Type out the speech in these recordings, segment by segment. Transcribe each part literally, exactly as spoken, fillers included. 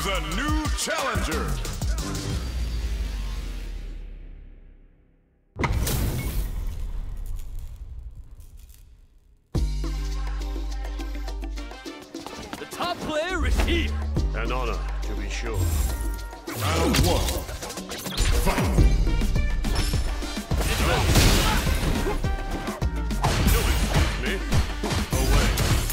Choose a new challenger. The top player is here. An honor, to be sure. Round one. Fight. Me? Away.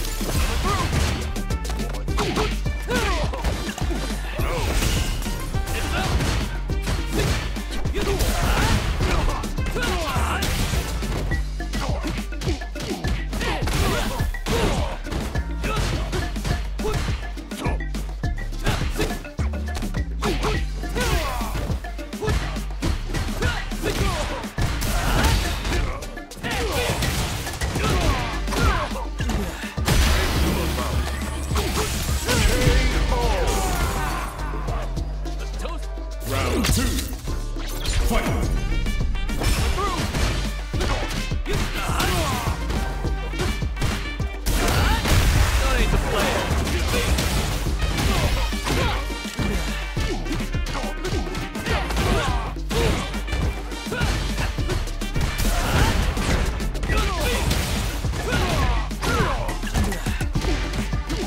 Round two. Fight. That ain't the player.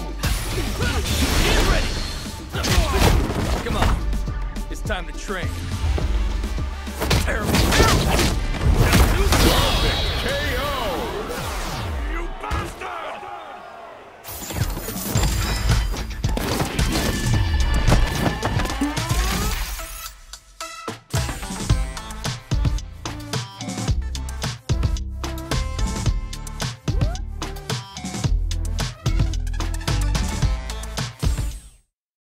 Get ready. Come on. It's time to train.